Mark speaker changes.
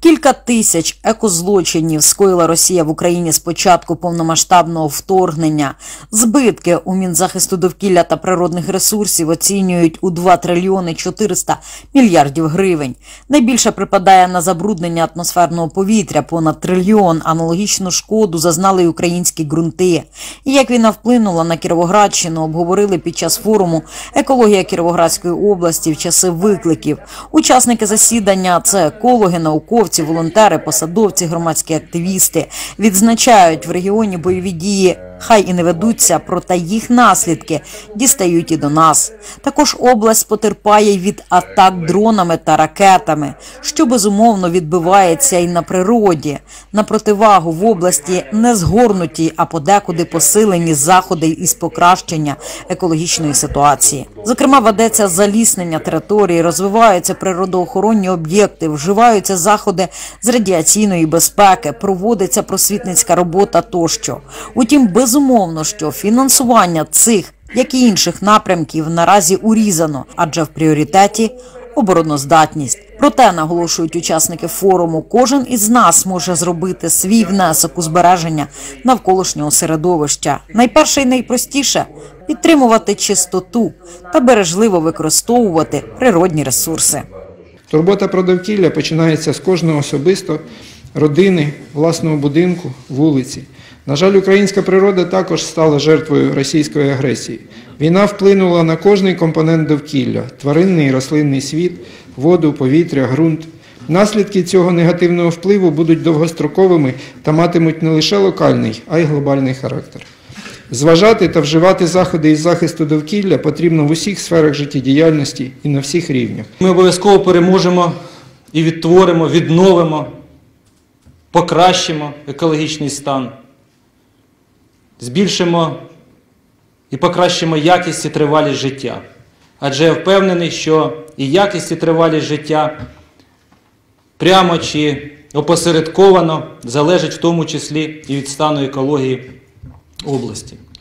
Speaker 1: Кілька тисяч екозлочинів скоїла Росія в Україні з початку повномасштабного вторгнення. Збитки у Мінзахисту довкілля та природних ресурсів оцінюють у 2 трильйони 400 мільярдів гривень. Найбільше припадає на забруднення атмосферного повітря – понад трильйон. Аналогічну шкоду зазнали й українські ґрунти. І як війна вплинула на Кіровоградщину, обговорили під час форуму «Екологія Кіровоградської області в часи викликів». Учасники засідання – це екологи, науковці, волонтери, посадовці, громадські активісти. Відзначають, в регіоні бойові дії хай і не ведуться, проте їх наслідки дістають і до нас. Також область потерпає від атак дронами та ракетами, що безумовно відбивається і на природі. На противагу в області не згорнуті, а подекуди посилені заходи із покращення екологічної ситуації. Зокрема, ведеться заліснення території, розвиваються природоохоронні об'єкти, вживаються заходи з радіаційної безпеки, проводиться просвітницька робота тощо. Утім, безумовно, що фінансування цих, як і інших напрямків наразі урізано, адже в пріоритеті обороноздатність. Проте, наголошують учасники форуму, кожен із нас може зробити свій внесок у збереження навколишнього середовища. Найперше і найпростіше – підтримувати чистоту та бережливо використовувати природні ресурси.
Speaker 2: Турбота про довкілля починається з кожного особисто, родини, власного будинку, вулиці. На жаль, українська природа також стала жертвою російської агресії. Війна вплинула на кожний компонент довкілля – тваринний і рослинний світ, воду, повітря, ґрунт. Наслідки цього негативного впливу будуть довгостроковими та матимуть не лише локальний, а й глобальний характер. Зважати та вживати заходи із захисту довкілля потрібно в усіх сферах життєдіяльності і на всіх рівнях.
Speaker 3: Ми обов'язково переможемо і відтворимо, відновимо, покращимо екологічний стан, збільшимо і покращимо якість і тривалість життя. Адже я впевнений, що і якість і тривалість життя прямо чи опосередковано залежить в тому числі і від стану екології області.